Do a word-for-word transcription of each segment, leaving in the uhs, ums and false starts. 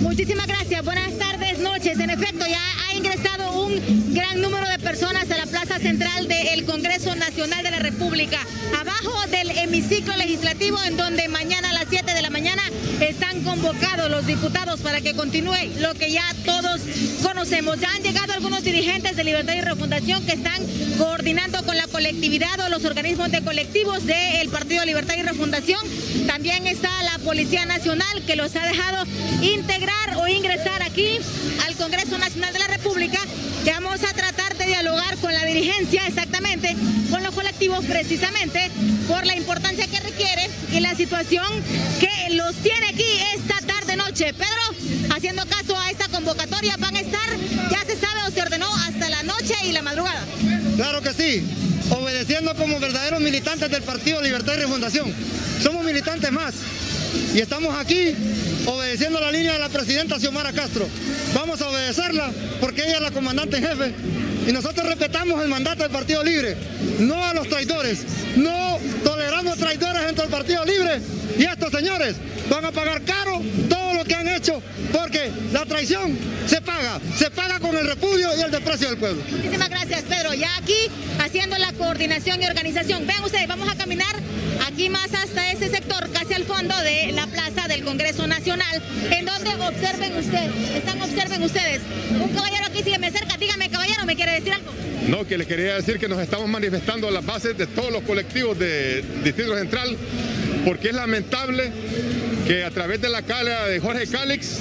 Muchísimas gracias, buenas tardes, noches. En efecto, ya ha ingresado un gran número de personas a la plaza central del Congreso Nacional de la República, abajo del hemiciclo legislativo, en donde mañana a las siete de la mañana están convocados los diputados para que continúe lo que ya todos conocemos. Ya han llegado algunos dirigentes de Libertad y Refundación que están coordinando con la colectividad o los organismos de colectivos del Partido Libertad y Refundación. También está la Policía Nacional, que los ha dejado integrar o ingresar aquí al Congreso Nacional de la República, que vamos a tratar de dialogar con la dirigencia, exactamente, con los colectivos, precisamente por la importancia que requiere y la situación que los tiene aquí esta tarde-noche. Pedro, haciendo caso a esta convocatoria, van a estar, ya se sabe o se ordenó, hasta la noche y la madrugada. Claro que sí, obedeciendo como verdaderos militantes del Partido Libertad y Refundación. Somos militantes más y estamos aquí obedeciendo la línea de la presidenta Xiomara Castro. Vamos a obedecerla porque ella es la comandante en jefe y nosotros respetamos el mandato del Partido Libre, no a los traidores. No toleramos traidores dentro del Partido Libre y estos señores van a pagar caro todo lo que han hecho, porque la traición se paga, se paga con el repudio y el desprecio del pueblo. Muchísimas gracias, Pedro. Ya aquí haciendo la coordinación y organización. Vean ustedes, vamos a caminar aquí más hasta ese sector, casi al fondo de la plaza del Congreso Nacional, en donde observen ustedes, están observen ustedes. Un caballero aquí, si me acerca, dígame, caballero, ¿me quiere decir algo? No, que les quería decir que nos estamos manifestando a las bases de todos los colectivos de Distrito Central, porque es lamentable que a través de la cala de Jorge Cálix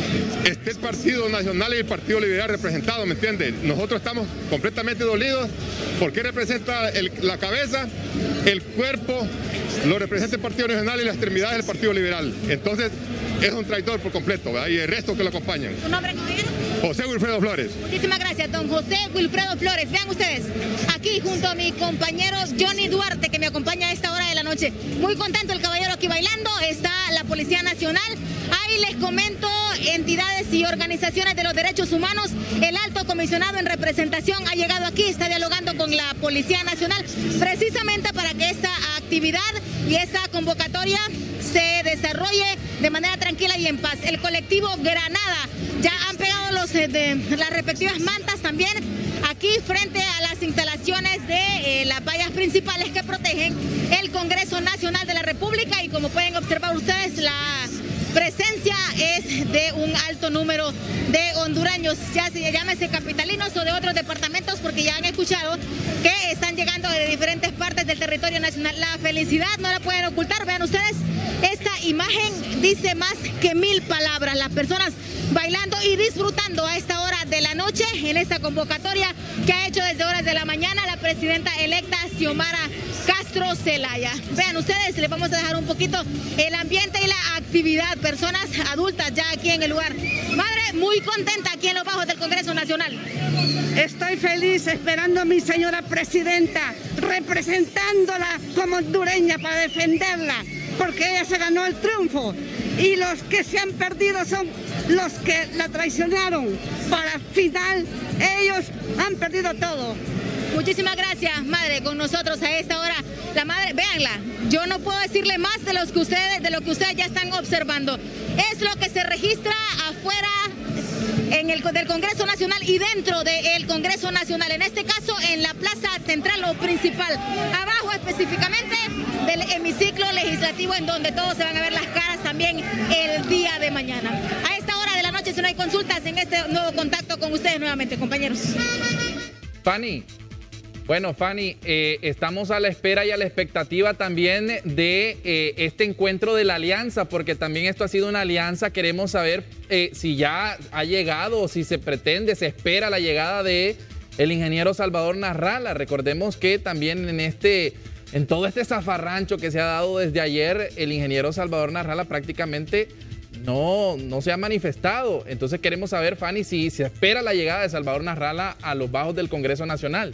esté el Partido Nacional y el Partido Liberal representado, ¿me entiende? Nosotros estamos completamente dolidos porque representa el, la cabeza, el cuerpo, lo representa el Partido Nacional y las extremidades del Partido Liberal. Entonces, es un traidor por completo, ¿verdad? Y el resto que lo acompañan. ¿Tu nombre, caballero? José Wilfredo Flores. Muchísimas gracias, don José Wilfredo Flores. Vean ustedes, aquí junto a mi compañero Johnny Duarte, que me acompaña a esta hora de la noche. Muy contento el caballero aquí bailando. Está la Policía Nacional. Ahí les comento, entidades y organizaciones de los derechos humanos. El alto comisionado en representación ha llegado aquí, está dialogando con la Policía Nacional, precisamente para que esta actividad y esta convocatoria se desarrolle de manera tranquila y en paz. El colectivo Granada ya han pegado los, eh, de, las respectivas mantas también aquí frente a las instalaciones de eh, las vallas principales que protegen el Congreso Nacional de la República, y como pueden observar ustedes, la presencia es de un alto número de hondureños, ya se llámese capitalinos o de otros departamentos, porque ya han escuchado que están llegando de diferentes partes del territorio nacional. La felicidad no la pueden ocultar. Vean ustedes, esta imagen dice más que mil palabras. Las personas bailando y disfrutando a esta hora de la noche en esta convocatoria que ha hecho desde horas de la mañana la presidenta electa Xiomara Castro Zelaya. Vean ustedes, les vamos a dejar un poquito el ambiente y la actividad. Personas adultas ya aquí en el lugar. Madre, muy contenta aquí en los bajos del Congreso Nacional. Estoy feliz esperando a mi señora presidenta, representándola como hondureña para defenderla, porque ella se ganó el triunfo y los que se han perdido son los que la traicionaron. Para final, ellos han perdido todo. Muchísimas gracias, madre, con nosotros a esta hora. La madre, véanla, yo no puedo decirle más de, los que ustedes, de lo que ustedes ya están observando. Es lo que se registra afuera en el, del Congreso Nacional y dentro del Congreso Nacional, en este caso en la plaza central o principal, abajo específicamente del hemiciclo legislativo, en donde todos se van a ver las caras también el día de mañana. A esta hora de la noche, si no hay consultas, en este nuevo contacto con ustedes nuevamente, compañeros. Fanny, bueno, Fanny, eh, estamos a la espera y a la expectativa también de eh, este encuentro de la alianza, porque también esto ha sido una alianza. Queremos saber eh, si ya ha llegado o si se pretende, se espera la llegada de el ingeniero Salvador Narrala. Recordemos que también en este, en todo este zafarrancho que se ha dado desde ayer, el ingeniero Salvador Narrala prácticamente no, no se ha manifestado. Entonces queremos saber, Fanny, si se espera la llegada de Salvador Narrala a los bajos del Congreso Nacional.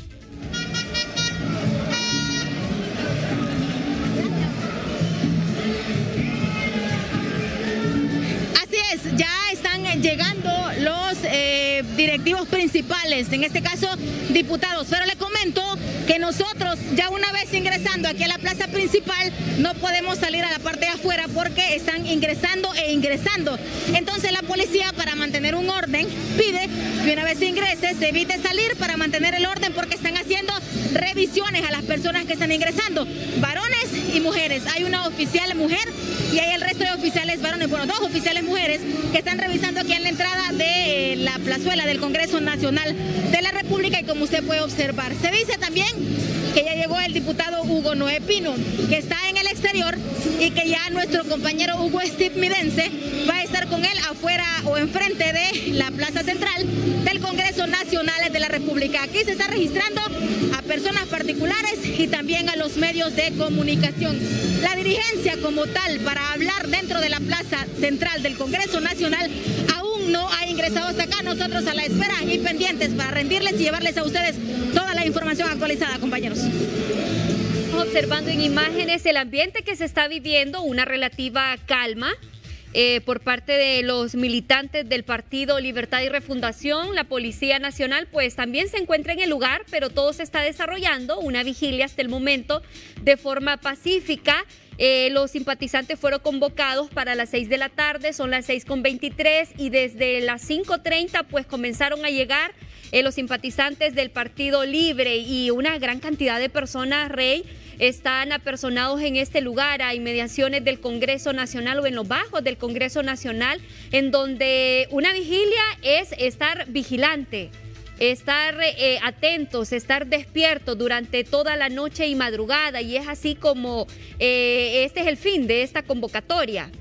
Ya están llegando los eh, directivos principales, en este caso diputados, pero le comento que nosotros ya una vez ingresando aquí a la plaza principal no podemos salir a la parte de afuera porque están ingresando e ingresando. Entonces la policía, para mantener un orden, pide que una vez ingrese se evite salir para mantener el orden, porque están haciendo revisiones a las personas que están ingresando, varones y mujeres. Hay una oficial mujer y hay el resto de oficiales varones, bueno, dos oficiales mujeres que están revisando aquí en la entrada de la plazuela del Congreso Nacional de la República. Y como usted puede observar, se dice también que ya llegó el diputado Hugo Noé Pino, que está en el exterior, y que ya nuestro compañero Hugo Steve Midense va a estar con él afuera o enfrente de la plaza central del Congreso Nacional de la República. Aquí se está registrando a personas particulares y también a los medios de comunicación. La dirigencia como tal para hablar dentro de la plaza central del Congreso Nacional aún no ha ingresado hasta acá. Nosotros a la espera y pendientes para rendirles y llevarles a ustedes toda la información actualizada, compañeros. Observando en imágenes el ambiente que se está viviendo, una relativa calma eh, por parte de los militantes del Partido Libertad y Refundación. La Policía Nacional pues también se encuentra en el lugar, pero todo se está desarrollando, una vigilia hasta el momento de forma pacífica. Eh, los simpatizantes fueron convocados para las seis de la tarde, son las seis con veintitrés, y desde las cinco treinta pues comenzaron a llegar eh, los simpatizantes del Partido Libre, y una gran cantidad de personas, Rey, están apersonados en este lugar, a inmediaciones del Congreso Nacional o en los bajos del Congreso Nacional, en donde una vigilia es estar vigilante, estar eh, atentos, estar despiertos durante toda la noche y madrugada, y es así como eh, este es el fin de esta convocatoria.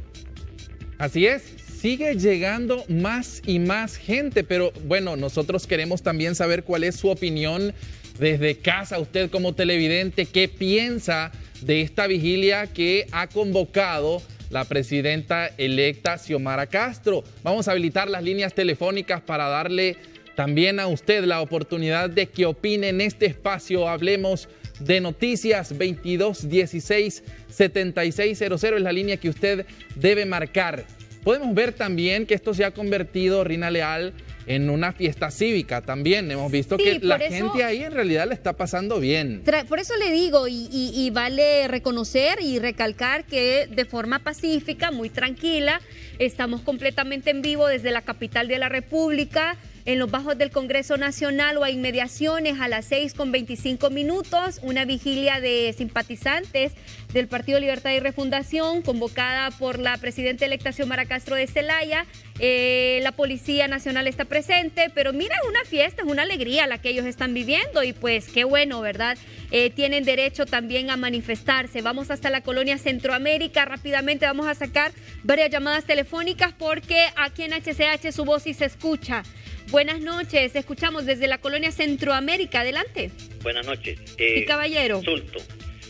Así es, sigue llegando más y más gente, pero bueno, nosotros queremos también saber cuál es su opinión desde casa, usted como televidente, ¿qué piensa de esta vigilia que ha convocado la presidenta electa Xiomara Castro? Vamos a habilitar las líneas telefónicas para darle también a usted la oportunidad de que opine en este espacio. Hablemos de noticias. Veintidós dieciséis setenta y seis cero cero es la línea que usted debe marcar. Podemos ver también que esto se ha convertido, Rina Leal, en una fiesta cívica también. Hemos visto sí, que la eso, gente ahí en realidad le está pasando bien. Por eso le digo, y, y, y vale reconocer y recalcar que de forma pacífica, muy tranquila, estamos completamente en vivo desde la capital de la República, en los bajos del Congreso Nacional o a inmediaciones a las seis con veinticinco minutos, una vigilia de simpatizantes del Partido Libertad y Refundación convocada por la presidenta electa Xiomara Castro de Celaya. Eh, la Policía Nacional está presente, pero mira, es una fiesta, es una alegría la que ellos están viviendo, y pues qué bueno, ¿verdad? Eh, tienen derecho también a manifestarse. Vamos hasta la colonia Centroamérica, rápidamente vamos a sacar varias llamadas telefónicas porque aquí en H C H su voz sí se escucha. Buenas noches, escuchamos desde la colonia Centroamérica, adelante. Buenas noches. Eh, sí, caballero. Consulto,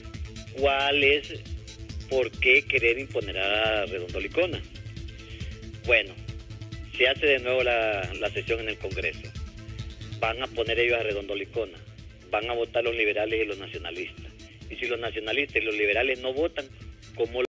¿cuál es, por qué querer imponer a Redondolicona? Bueno, se hace de nuevo la, la sesión en el Congreso. Van a poner ellos a Redondolicona, van a votar los liberales y los nacionalistas. Y si los nacionalistas y los liberales no votan, ¿cómo